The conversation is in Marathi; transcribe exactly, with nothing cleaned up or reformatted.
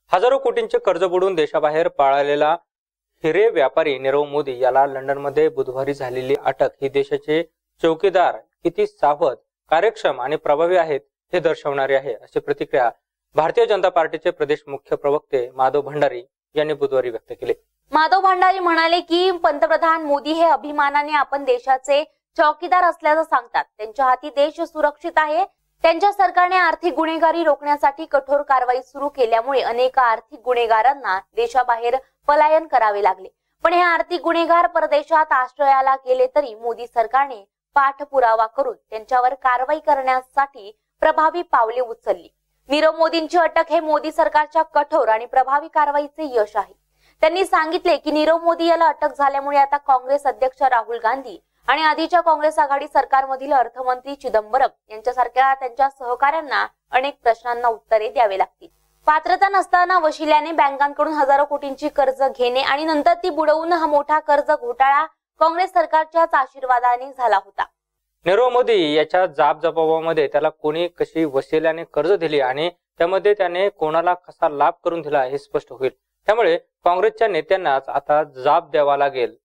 हजारो कोटींचे कर्ज बुडून देशाबाहेर पळालेला हिरे व्यापारी नीरव मोदी याला लंडनमध्ये बुधवारी झालेली अटक ही देशाचे चौकीदार किती सावध, कार्यक्षम आणि प्रभावी आहेत हे दर्शवणारे आहे, अशी प्रतिक्रिया भारतीय जनता पार्टीचे प्रदेश मुख्य प्रवक्ते माधव भंडारी यांनी बुधवारी व्यक्त केली। माधव भंडारी म्हणाले की पंतप्रधान मोदी हे अभिमानाने आपण देशाचे चौकीदार असल्याचं सांगतात। त्यांच्या हाती देश सुरक्षित आहे। त्यांच्या सरकारने आर्थिक गुन्हेगारी रोखण्यासाठी कठोर कारवाई सुरू केल्यामुळे अनेक आर्थिक गुन्हेगारांना देशाबाहेर पलायन करावे लागले, पण हे आर्थिक गुन्हेगार परदेशात आश्रयाला गेले तरी मोदी सरकारने पाठपुरावा करून त्यांच्यावर कारवाई करण्यासाठी प्रभावी पावले उचलली। नीरव मोदींची अटक हे मोदी सरकारच्या कठोर आणि प्रभावी कारवाईचे यश आहे। त्यांनी सांगितले की नीरव मोदी याला अटक झाल्यामुळे आता काँग्रेस अध्यक्ष राहुल गांधी आणि आधीच्या काँग्रेस आघाडी सरकारमधील अर्थमंत्री चिदंबरम यांच्यासारख्या त्यांच्या सहकाऱ्यांना अनेक प्रश्नांना उत्तरे द्यावे लागतील। पात्रता नसताना वशिल्याने बँकांकडून हजारो कोटींची कर्ज घेणे आणि नंतर ती बुडवून हा मोठा कर्ज घोटाळा काँग्रेस सरकारच्याच आशीर्वादाने झाला होता। नीरव मोदी याच्या जाब जबाबामध्ये त्याला कोणी कशी वशिल्याने कर्ज दिली आणि त्यामध्ये त्याने कोणाला कसा लाभ करून दिला हे स्पष्ट होईल। त्यामुळे काँग्रेसच्या नेत्यांनाच आता जाब द्यावा लागेल